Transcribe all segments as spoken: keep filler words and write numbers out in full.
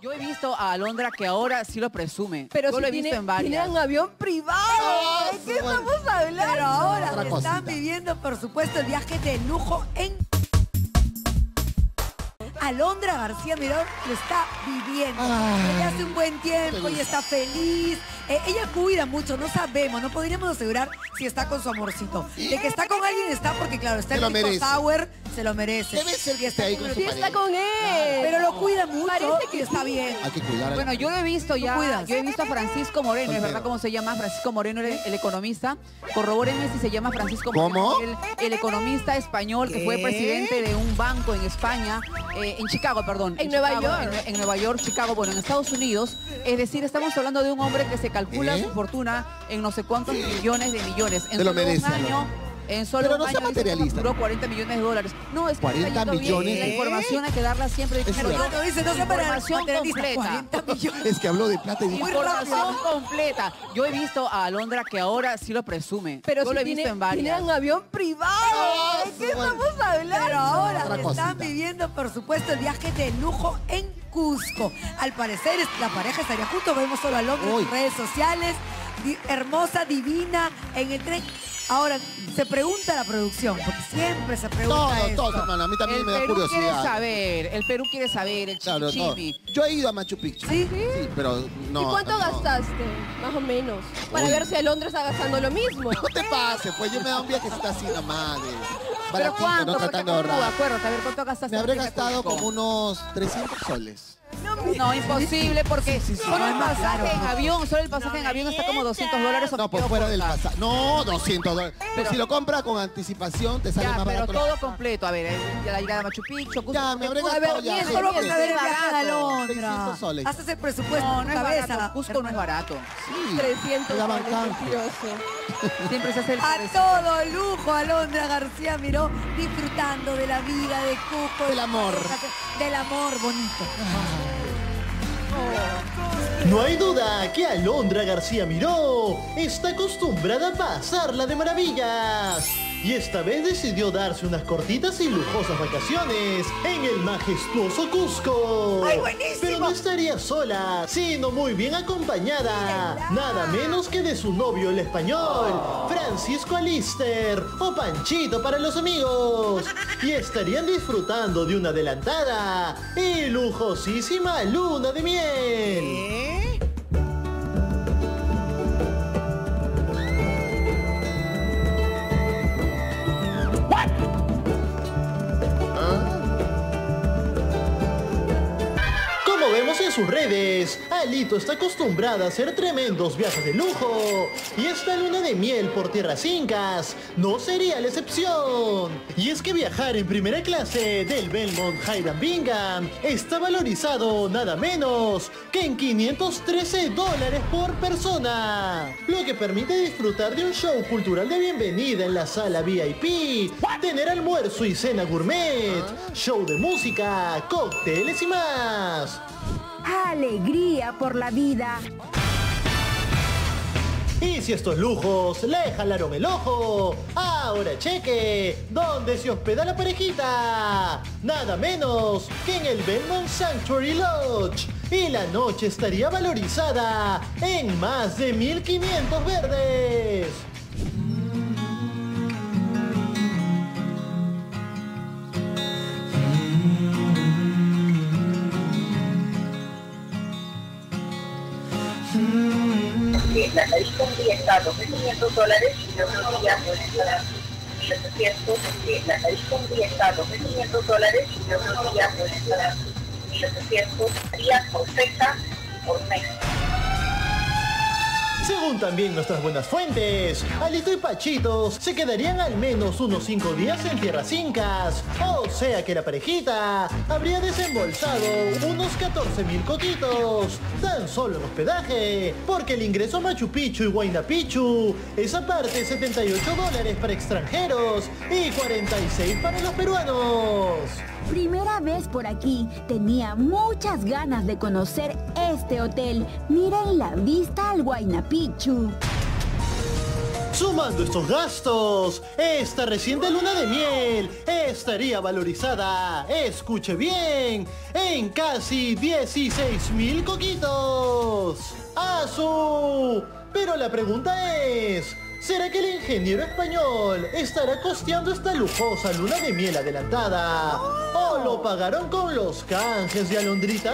Yo he visto a Alondra que ahora sí lo presume. Pero Yo si lo he tiene, visto en varias. tiene un avión privado. ¿De qué estamos hablando? Pero ahora Otra están cosita. viviendo, por supuesto, el viaje de lujo en... Alondra García Miró lo está viviendo. Ay. Ella hace un buen tiempo y está feliz. Eh, ella cuida mucho, no sabemos, no podríamos asegurar si está con su amorcito. De que está con alguien está porque, claro, está Se en lo Rico merece. Sour, se lo merece. Debe ser que Y esté ahí con el- su Sí pareja. está con él. Pero lo cuida mucho Parece que y está sí. bien. Hay que cuidar a la- Bueno, yo lo he visto ya, cuidas? yo he visto a Francisco Moreno, ¿es Soltero. verdad cómo se llama? Francisco Moreno, el, el economista. Corrobórenme si se llama Francisco ¿Cómo? Moreno. El, el economista español que fue ¿Qué? presidente de un banco en España, eh, en Chicago, perdón. En Nueva Chicago, York. En, en Nueva York, Chicago, bueno, en Estados Unidos. Es decir, estamos hablando de un hombre que se calcula ¿Eh? su fortuna en no sé cuántos millones de millones. En Se lo solo merece, un año... Alondra. En solo Pero un no sea año dice que materialista. facturó cuarenta millones de dólares. No, es que cuarenta está yendo bien. millones. La información hay que darla siempre. Es Pero cierto. yo- No, dice, no sea información materialista, completa. cuarenta millones. Es que habló de plata y dijo... Muy Información rápido. completa. Yo he visto a Alondra que ahora sí lo presume. Pero Yo si lo he tiene, visto en tiene varias. un avión privado. ¿De qué bueno. estamos hablando? Pero ahora Otra están cosita. viviendo, por supuesto, el viaje de lujo en Cusco. Al parecer, es- la pareja estaría juntos. Vemos solo a Londres en Uy. sus redes sociales. Di- hermosa, divina, en el tren. Ahora, se pregunta la producción, porque siempre se pregunta Todo, esto. todo, hermano. A mí también El me da Perú quiere curiosidad. saber, el Perú quiere saber, el Claro, todo. chimichimi. Yo he ido a Machu Picchu. ¿Sí? Sí, pero no. ¿Y cuánto no. gastaste? Más o menos. Para Uy. ver si Alondra está gastando lo mismo. No te pases, pues yo me da un viajecito así nomás. de- ¿Pero baratito, cuánto? no Porque tratando de Perú, ahorrar. acuérdate, a ver, ¿cuánto gastaste? Me habré en gastado Cusco? como unos trescientos soles. No, imposible, porque solo no, el es más pasaje caro. en avión, solo el pasaje en avión está como doscientos dólares. o No, me pues quedo fuera del corta. pasaje. No, doscientos dólares. Pero Pero- si lo compras con anticipación, te sale Ya, más pero barato. todo completo. A ver, eh, ya la llegada a Machu Picchu, Cusco. Ya, me habré Cusco, gastado a ver, ya. bien, Solo vamos bien, a ver el bien viaje de barato. Alondra. seiscientos soles. Haces el presupuesto No, en no tu es cabeza. barato. Cusco no es barato. Sí. trescientos Ya soles, bastante. precioso. Siempre se hace el A precio. todo lujo, Alondra García Miró, disfrutando de la vida de Cusco. Del amor. Del amor bonito. No hay duda que Alondra García Miró está acostumbrada a pasarla de maravillas. Y esta vez decidió darse unas cortitas y lujosas vacaciones en el majestuoso Cusco. ¡Ay, buenísimo! Pero no estaría sola, sino muy bien acompañada. Nada menos que de su novio el español, Francisco Alister, o Panchito para los amigos. Y estarían disfrutando de una adelantada y lujosísima luna de miel. Como vemos en sus redes, Alito está acostumbrada a hacer tremendos viajes de lujo. Y esta luna de miel por tierras incas no sería la excepción. Y es que viajar en primera clase del Belmont Highland Bingham está valorizado nada menos que en quinientos trece dólares por persona. Lo que permite disfrutar de un show cultural de bienvenida en la sala V I P, tener almuerzo y cena gourmet, show de música, cócteles y más. Alegría por la vida. Y si estos lujos le jalaron el ojo, ahora cheque dónde se hospeda la parejita. Nada menos que en el Belmont Sanctuary Lodge. Y la noche estaría valorizada en más de mil quinientos verdes. La tarifa un día está a dos mil quinientos dólares y otro día puede estar a mil ochocientos. La tarifa un día está a dos mil quinientos dólares y otro día puede estar a mil ochocientos días por fecha y por mes. Según también nuestras buenas fuentes, Alito y Pachito se quedarían al menos unos cinco días en tierras incas. O sea que la parejita habría desembolsado unos catorce mil coquitos, tan solo en hospedaje, porque el ingreso a Machu Picchu y Huayna Picchu es aparte setenta y ocho dólares para extranjeros y cuarenta y seis para los peruanos. Primera vez por aquí, tenía muchas ganas de conocer este hotel. Miren la vista al Huayna Picchu. Sumando estos gastos, esta reciente luna de miel estaría valorizada, escuche bien, en casi dieciséis mil coquitos. ¡Asu! Pero la pregunta es, ¿será que el ingeniero español estará costeando esta lujosa luna de miel adelantada? ¿O lo pagaron con los canjes de Alondrita?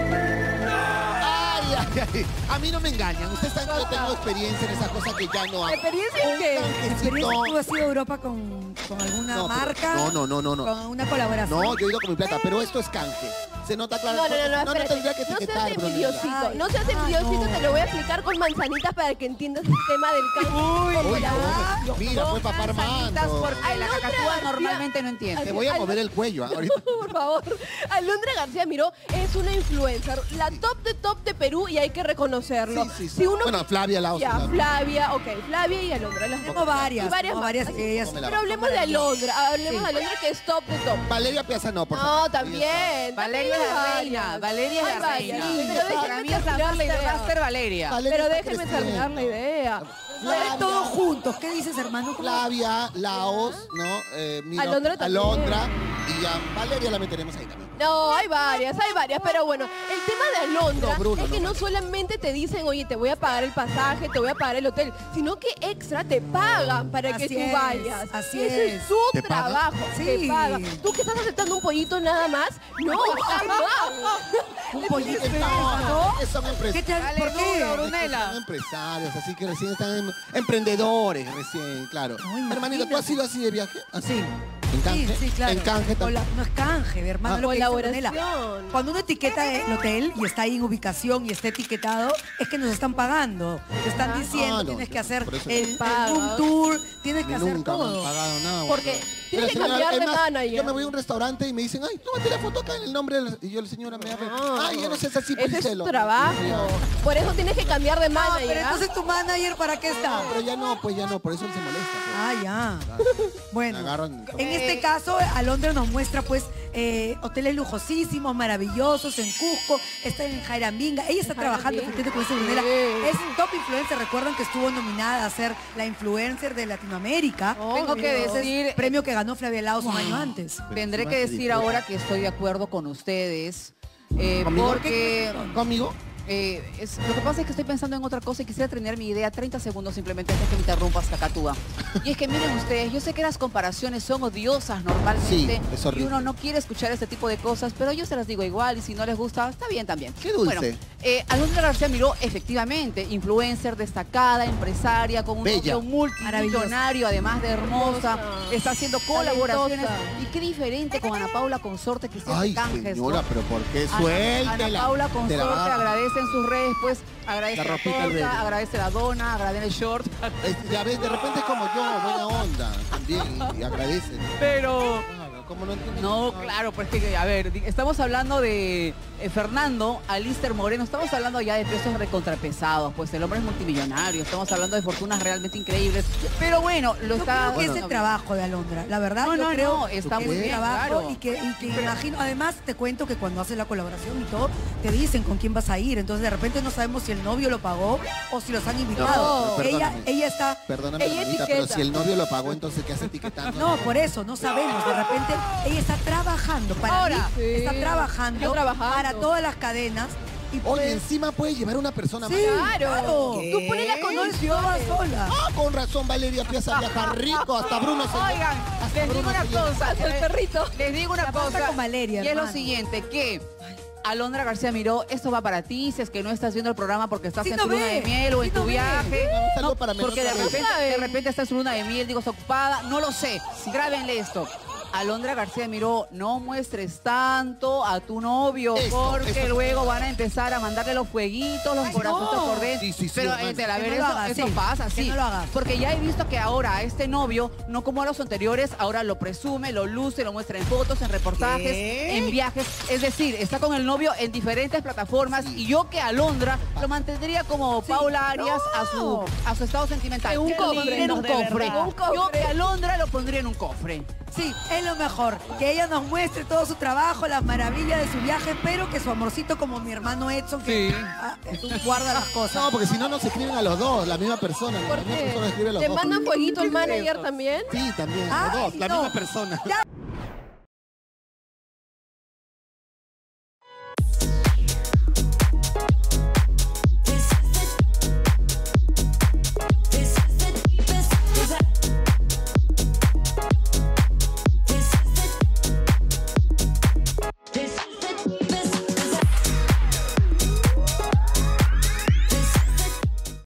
Ay, ay, ay. A mí no me engañan. Ustedes saben que yo tengo experiencia en esa cosa que ya no hago. ¿Experiencia en qué? ¿Experiencia tú has ido a Europa con, con alguna No, pero- marca? no, no, no, no, no. ¿Con una colaboración? No, yo he ido con mi plata, pero esto es canje. Se nota claro. No, no, no, no, no, espérate. tendría que No etiquetar, seas Brunella. envidiosito, Ay, no seas ay, envidiosito, no. te lo voy a explicar con manzanitas para que entiendas el tema del canje. Uy, Mira, no, mira, pues papá Manzanitas, Armando. porque la Alondra cacatúa García- normalmente no entiende. Te voy a mover el cuello ¿ah? ahorita. por favor. Alondra García Miró es una influencer, la top de top de Perú y hay que reconocerlo. Sí, sí, sí. Si uno Bueno, Flavia Laos. Ya, la- Flavia, ok, Flavia y Alondra. Las Tengo varias, y varias tengo más. varias Así- que ellas... Tómela. Pero hablemos de Alondra, hablemos de Alondra que es top de top. Valeria Piazza no, por No, favor. también. Valeria es también la hay reina, varias. Valeria es Hay la varias. reina. Pero Para déjenme mí es la terminar la master, idea. master Valeria. Valeria Pero está déjenme creciendo. terminar la idea. Ustedes todos juntos. ¿Qué dices, hermano? ¿Cómo? Flavia, Laos, ¿no? Eh, mira, Alondra también. Alondra. Y a Valeria la meteremos ahí también. No, hay varias, hay varias, pero bueno, el tema de Alondra No, Bruno, es que no, no solamente te dicen, oye, te voy a pagar el pasaje, te voy a pagar el hotel, sino que extra te pagan para que Así tú es, vayas. así Ese es. es su ¿Te pagan? trabajo, Sí. te pagan. ¿Tú que estás aceptando un pollito nada más? No, jamás. Un pollito. No, que son ¿Qué empresarios. te Dale, ¿Por duro, qué? Brunella. Son empresarios, así que recién están en- emprendedores, recién, claro. Ay, Hermanito, ¿tú has imagínate. ido así de viaje? ¿Así? Sí. ¿En canje? Sí, sí, claro. En canje también. Hola, no es canje, hermano. Ah. Lo que dice Colaboración. Brunella. Cuando uno etiqueta el hotel y está ahí en ubicación y está etiquetado, es que nos están pagando. Te están Ah. diciendo, Ah, no, tienes yo- que hacer por eso- el, el Pagas. room tour, tienes que Ni hacer nunca me han todo. pagado nada. Porque bueno. tienes Pero, que señora, cambiar de es más, manager. Yo me voy a un restaurante y me dicen, ay, tómate la foto acá en el nombre del... Y yo, la señora me abre, No. ay, yo no sé si así Ese es Marcelo". tu trabajo. Por eso tienes que cambiar de No, manager. pero ¿ah? entonces tu manager, ¿para qué está? Pero ya no, pues ya no, por eso él se molesta. pues. Ah, ya. Bueno, Me agarran- en este caso, Alondra nos muestra, pues, eh, hoteles lujosísimos, maravillosos, en Cusco, está en Jairambinga. Ella está trabajando, Jairambinga. efectivamente, con esa Brunella. Sí. Es un top influencer. Recuerdan que estuvo nominada a ser la influencer de Latinoamérica. Tengo que Ese es decir, premio que ganó Flavia Laos un año antes. tendré Pero que se decir disfruta. ahora que estoy de acuerdo con ustedes. eh, ¿Conmigo? porque ¿Conmigo? eh, es- lo que pasa es que estoy pensando en otra cosa y quisiera terminar mi idea treinta segundos simplemente antes que me interrumpas, Cacatúa. Y es que miren ustedes, yo sé que las comparaciones son odiosas normalmente Sí, es y horrible. uno no quiere escuchar este tipo de cosas, pero yo se las digo igual y si no les gusta, está bien también. Qué dulce. Bueno, eh, Alondra García Miró, efectivamente, influencer destacada, empresaria, con un Bella. novio multimillonario, además de hermosa, Hermosa. está haciendo colaboraciones. Talentosa. Y qué diferente con Ana Paula Consorte que se hace Ay, canjes, señora, ¿no? pero ¿por qué? Ana- Suéltela. Ana Paula Te la Consorte agarro. agradece en sus redes, pues, agradece La la, ropita al torta, bebé. agradece la dona, agradece el short, Es- Ya ves, de repente es como yo, buena onda, también, y, y agradecen. pero... Claro, ¿cómo no entiendes? No, claro, pues que, a ver, di- estamos hablando de eh, Fernando Alister Moreno, estamos hablando ya de pesos recontrapesados, pues el hombre es multimillonario, estamos hablando de fortunas realmente increíbles, pero bueno, lo Yo está... creo que es bueno, el trabajo de Alondra. La verdad, No, yo no, creo no, está que muy es el bien, trabajo claro. y que, y que imagino, además te cuento que cuando haces la colaboración y todo, te dicen con quién vas a ir. Entonces de repente no sabemos si el novio lo pagó o si los han invitado. No, ella, perdóname. ella está. Perdóname, Ella hermanita, pero etiqueta. si el novio lo pagó, entonces ¿qué hace etiquetando? No, por eso, no sabemos. De repente ella está trabajando para Ahora, mí, sí. está trabajando, Yo trabajando. para todas las cadenas. Y Oye, pues, encima puede llevar una persona sí, más. Claro. Tú pones las no es condiciones. toda sola. Ah, con razón, Valeria empieza a viajar rico, hasta Bruno se Oigan, hasta les digo Bruno una se lleva. cosa, Hasta el perrito. les digo una La pasa cosa, con Valeria, y es lo hermano. siguiente, que Alondra García Miró, esto va para ti, si es que no estás viendo el programa porque estás Sí en lo tu luna ve, de miel o sí en lo tu ve. viaje, Un saludo no, para menor porque de Cabello. repente, de repente está en su luna de miel, digo, está ocupada, no lo sé, grábenle esto. Alondra García Miró, no muestres tanto a tu novio Esto, porque esto. luego van a empezar a mandarle los fueguitos, los Ay, corazones no. por dentro. Sí, sí, sí, Pero hermano. eh, te la Que ver, no lo eso, hagas, eso sí. pasa, Que sí. no lo hagas. Porque ya he visto que ahora a este novio, no como a los anteriores, ahora lo presume, lo luce, lo muestra en fotos, en reportajes, ¿Qué? en viajes. Es decir, está con el novio en diferentes plataformas y yo que Alondra lo mantendría como Paula Arias a su a su estado sentimental. En un Lo cofre. pondría en un De cofre. verdad. Un cofre. Yo que Alondra lo pondría en un cofre. Sí, él Es lo mejor, que ella nos muestre todo su trabajo, las maravillas de su viaje, pero que su amorcito como mi hermano Edson, que Sí. ah, tú guarda las cosas. No, porque si no, nos escriben a los dos, la misma persona. La misma Porque persona escribe a los te dos. mandan fueguito el ¿Qué es manager eso? también. Sí, también, Ay, los dos, la no. misma persona. Ya.